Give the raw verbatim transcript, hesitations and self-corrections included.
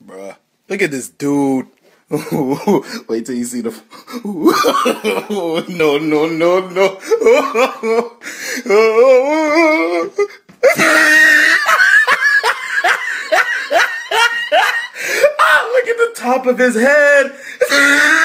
Bruh. Look at this dude. Wait till you see the... no, no, no, no. Ah, look at the top of his head.